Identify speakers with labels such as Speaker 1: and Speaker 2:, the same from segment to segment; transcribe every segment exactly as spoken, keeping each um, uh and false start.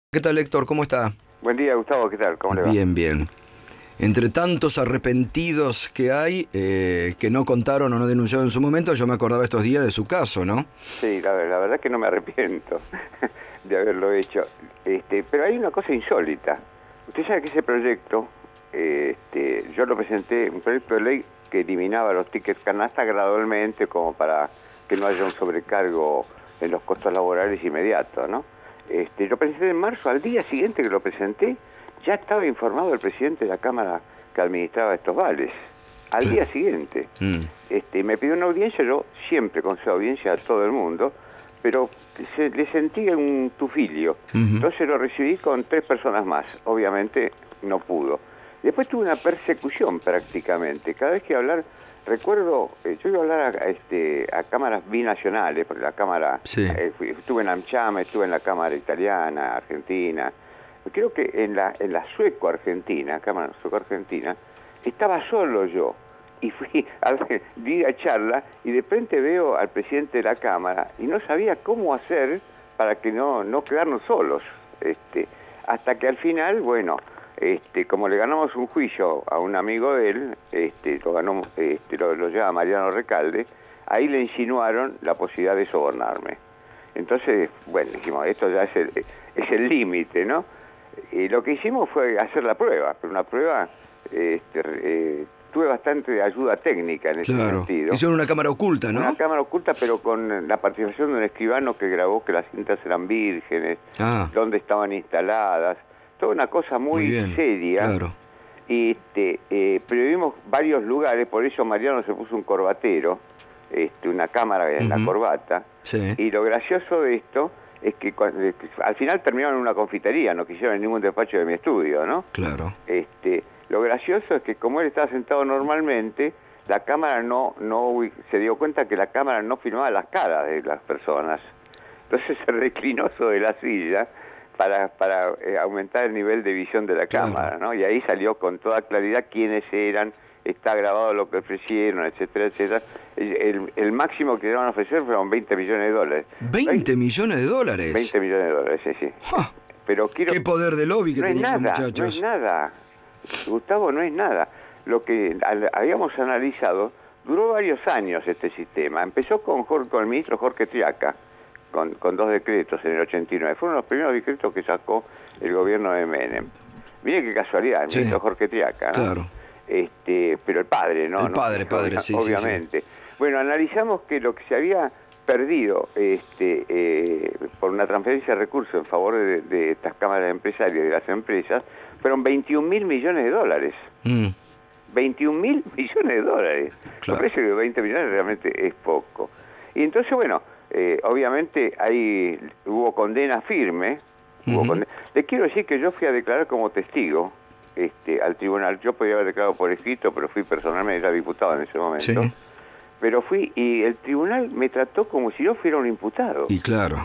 Speaker 1: ¿Qué tal, Héctor? ¿Cómo está?
Speaker 2: Buen día, Gustavo. ¿Qué tal? ¿Cómo le va?
Speaker 1: Bien, bien. Entre tantos arrepentidos que hay, eh, que no contaron o no denunciaron en su momento, yo me acordaba estos días de su caso, ¿no?
Speaker 2: Sí, la, la verdad es que no me arrepiento de haberlo hecho. Este, pero hay una cosa insólita. Usted sabe que ese proyecto, eh, este, yo lo presenté, un proyecto de ley que eliminaba los tickets canasta gradualmente como para que no haya un sobrecargo en los costos laborales inmediatos, ¿no? Este, lo presenté en marzo, al día siguiente que lo presenté, ya estaba informado el presidente de la Cámara que administraba estos vales. Al sí. día siguiente. Mm. Este, me pidió una audiencia, yo siempre concedo audiencia a todo el mundo, pero se, le sentía un tufilio. Uh-huh. Entonces lo recibí con tres personas más. Obviamente no pudo. Después tuve una persecución prácticamente. Cada vez que iba a hablar, recuerdo, eh, yo iba a hablar a, este, a cámaras binacionales, porque la Cámara, sí. eh, fui, estuve en AmCham, estuve en la Cámara Italiana, Argentina. Creo que en la, en la sueco-argentina, Cámara sueco-argentina, estaba solo yo. Y fui a di a charla y de repente veo al presidente de la Cámara y no sabía cómo hacer para que no, no quedarnos solos. Este, hasta que al final, bueno, este, como le ganamos un juicio a un amigo de él, este, lo, ganó, este, lo, lo lleva Mariano Recalde, ahí le insinuaron la posibilidad de sobornarme. Entonces, bueno, dijimos, esto ya es el es el límite, ¿no? Y lo que hicimos fue hacer la prueba, pero una prueba, este, eh, tuve bastante ayuda técnica en ese
Speaker 1: claro.
Speaker 2: sentido.
Speaker 1: Hicieron una cámara oculta, ¿no?
Speaker 2: Una cámara oculta, pero con la participación de un escribano que grabó que las cintas eran vírgenes, ah. dónde estaban instaladas, toda una cosa muy, muy bien, seria. Claro. Y este, eh, pero vimos varios lugares, por eso Mariano se puso un corbatero, este, una cámara en uh-huh. la corbata, sí. Y lo gracioso de esto es que cuando, eh, al final terminaron en una confitería, no quisieron en ningún despacho de mi estudio, ¿no?
Speaker 1: Claro.
Speaker 2: Este, lo gracioso es que como él estaba sentado normalmente, la cámara no, no se dio cuenta que la cámara no filmaba las caras de las personas. Entonces se reclinó sobre la silla para, para eh, aumentar el nivel de visión de la claro. cámara, ¿no? Y ahí salió con toda claridad quiénes eran, está grabado lo que ofrecieron, etcétera, etcétera. El, el, el máximo que iban a ofrecer fueron veinte millones de dólares.
Speaker 1: ¿veinte millones de dólares?
Speaker 2: veinte millones de dólares, sí, sí.
Speaker 1: ¡Ah!
Speaker 2: Pero quiero...
Speaker 1: ¡Qué poder de lobby que
Speaker 2: no
Speaker 1: tenían los muchachos!
Speaker 2: No es nada, Gustavo, no es nada. Lo que al, habíamos analizado, duró varios años este sistema. Empezó con, Jorge, con el ministro Jorge Triaca, con, con dos decretos en el ochenta y nueve. Fueron los primeros decretos que sacó el gobierno de Menem. Mire qué casualidad, el sí. ministro Jorge Triaca, ¿no? Claro. Este, pero el padre, ¿no?
Speaker 1: El padre,
Speaker 2: no,
Speaker 1: padre, sí,
Speaker 2: obviamente.
Speaker 1: Sí, sí.
Speaker 2: Bueno, analizamos que lo que se había perdido este, eh, por una transferencia de recursos en favor de, de estas cámaras empresarias y de las empresas, fueron veintiún mil millones de dólares. Mm. veintiún mil millones de dólares. Claro. Me parece que veinte millones realmente es poco. Y entonces, bueno, eh, obviamente ahí hubo condena firme. Hubo uh-huh. condena. Le quiero decir que yo fui a declarar como testigo este, al tribunal. Yo podía haber declarado por escrito, pero fui personalmente, era diputado en ese momento. Sí. Pero fui, y el tribunal me trató como si yo fuera un imputado.
Speaker 1: Y claro.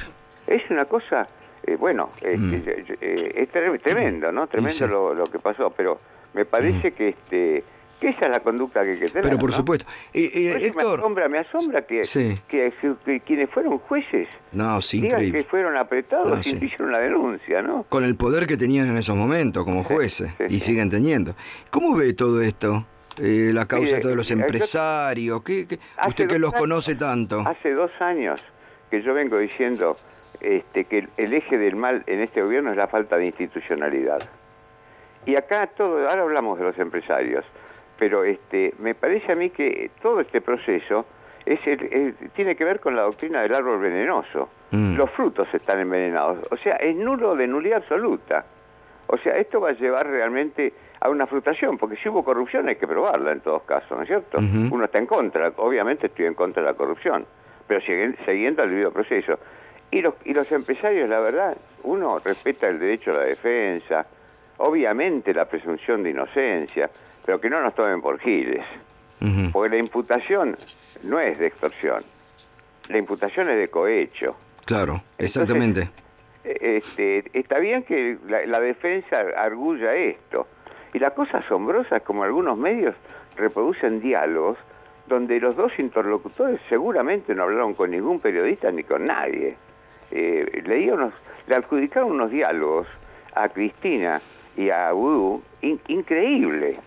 Speaker 2: Es una cosa, eh, bueno, este, mm. eh, es tremendo, ¿no? Tremendo sí. lo, lo que pasó, pero me parece mm. que este que esa es la conducta que hay que tener.
Speaker 1: Pero por
Speaker 2: ¿no?
Speaker 1: supuesto. Eh, eh, Héctor,
Speaker 2: me asombra, me asombra que, sí. que, que, que quienes fueron jueces
Speaker 1: no, sí,
Speaker 2: digan
Speaker 1: increíble.
Speaker 2: que fueron apretados no, y sí. hicieron la denuncia, ¿no?
Speaker 1: Con el poder que tenían en esos momentos como jueces, sí, sí, y sí. siguen teniendo. ¿Cómo ve todo esto? Eh, la causa Mire, de todos los empresarios, ¿qué, qué, usted que los años, conoce tanto.
Speaker 2: Hace dos años que yo vengo diciendo este, que el, el eje del mal en este gobierno es la falta de institucionalidad. Y acá todo, ahora hablamos de los empresarios, pero este, me parece a mí que todo este proceso es el, el, tiene que ver con la doctrina del árbol venenoso. Mm. Los frutos están envenenados, o sea, es nulo de nulidad absoluta. O sea, esto va a llevar realmente a una frustración, porque si hubo corrupción hay que probarla en todos casos, ¿no es cierto? Uh-huh. Uno está en contra, obviamente estoy en contra de la corrupción, pero siguiendo el debido proceso. Y los, y los empresarios, la verdad, uno respeta el derecho a la defensa, obviamente la presunción de inocencia, pero que no nos tomen por giles. Uh-huh. Porque la imputación no es de extorsión, la imputación es de cohecho.
Speaker 1: Claro, exactamente.
Speaker 2: Entonces, este, está bien que la, la defensa arguya esto. Y la cosa asombrosa es como algunos medios reproducen diálogos donde los dos interlocutores seguramente no hablaron con ningún periodista ni con nadie. eh, leía unos, le adjudicaron unos diálogos a Cristina y a Vudú, in, increíble,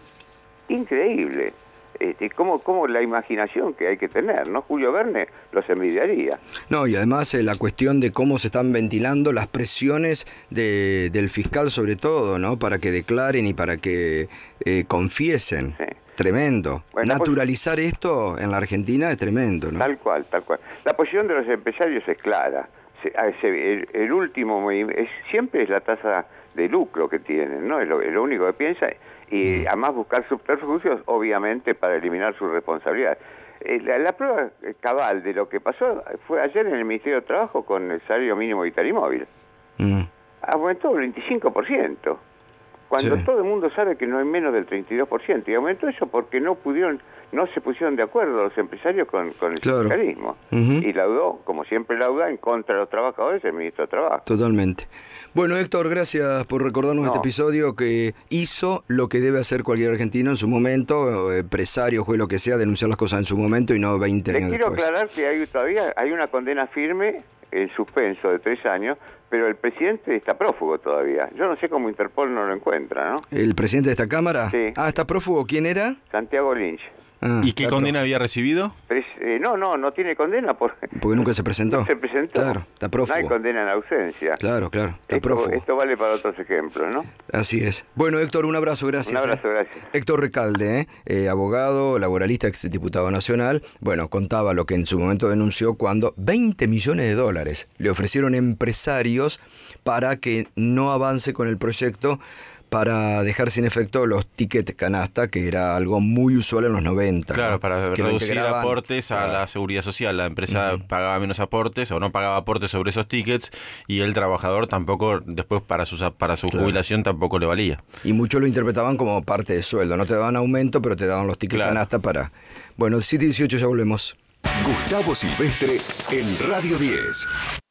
Speaker 2: increíble. Este, como, como la imaginación que hay que tener, ¿no? Julio Verne los envidiaría.
Speaker 1: No, y además eh, la cuestión de cómo se están ventilando las presiones de, del fiscal sobre todo, ¿no? Para que declaren y para que eh, confiesen. Sí. Tremendo. Bueno, Naturalizar pues, esto en la Argentina es tremendo, ¿no?
Speaker 2: Tal cual, tal cual. La posición de los empresarios es clara. Se, se, el, el último es, siempre es la tasa de lucro que tienen, ¿no? Es lo, es lo único que piensa. Y además buscar subterfugios, obviamente, para eliminar su responsabilidad. Eh, la, la prueba cabal de lo que pasó fue ayer en el Ministerio de Trabajo con el salario mínimo vital y móvil. Mm. Aumentó el veinticinco por ciento. Cuando sí. todo el mundo sabe que no hay menos del treinta y dos por ciento. Y aumentó eso porque no pudieron, no se pusieron de acuerdo los empresarios con, con el claro. sindicalismo. Uh-huh. Y laudó, como siempre lauda, en contra de los trabajadores el ministro de Trabajo.
Speaker 1: Totalmente. Bueno, Héctor, gracias por recordarnos no. este episodio que hizo lo que debe hacer cualquier argentino en su momento, empresario, juez, lo que sea, denunciar las cosas en su momento y no veinte años
Speaker 2: después.
Speaker 1: Les
Speaker 2: quiero aclarar que hay todavía hay una condena firme en suspenso de tres años, pero el presidente está prófugo todavía. Yo no sé cómo Interpol no lo encuentra, ¿no?
Speaker 1: ¿El presidente de esta Cámara?
Speaker 2: Sí.
Speaker 1: Ah, ¿está prófugo? ¿Quién era?
Speaker 2: Santiago Lynch.
Speaker 3: Ah, ¿Y qué condena había recibido?
Speaker 2: Pues, eh, no, no, no tiene condena porque...
Speaker 1: Porque nunca se presentó.
Speaker 2: No se presentó.
Speaker 1: Claro, está prófugo.
Speaker 2: No hay condena en ausencia.
Speaker 1: Claro, claro, está
Speaker 2: esto,
Speaker 1: prófugo.
Speaker 2: Esto vale para otros ejemplos, ¿no?
Speaker 1: Así es. Bueno, Héctor, un abrazo, gracias.
Speaker 2: Un abrazo,
Speaker 1: eh.
Speaker 2: gracias.
Speaker 1: Héctor Recalde, eh, eh, abogado, laboralista, exdiputado nacional. Bueno, contaba lo que en su momento denunció cuando veinte millones de dólares le ofrecieron empresarios para que no avance con el proyecto para dejar sin efecto los tickets canasta, que era algo muy usual en los noventa.
Speaker 3: Claro,
Speaker 1: ¿no?
Speaker 3: para
Speaker 1: que
Speaker 3: reducir aportes a claro. la seguridad social. La empresa uh-huh. pagaba menos aportes o no pagaba aportes sobre esos tickets y el trabajador tampoco, después para, sus, para su claro. jubilación tampoco le valía.
Speaker 1: Y muchos lo interpretaban como parte de sueldo. No te daban aumento, pero te daban los tickets claro. canasta para... Bueno, siete dieciocho ya volvemos.
Speaker 4: Gustavo Silvestre en Radio diez.